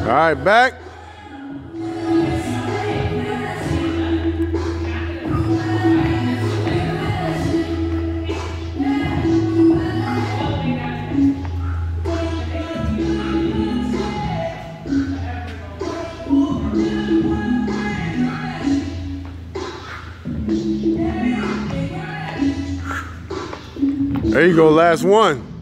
All right, back. There you go, last one.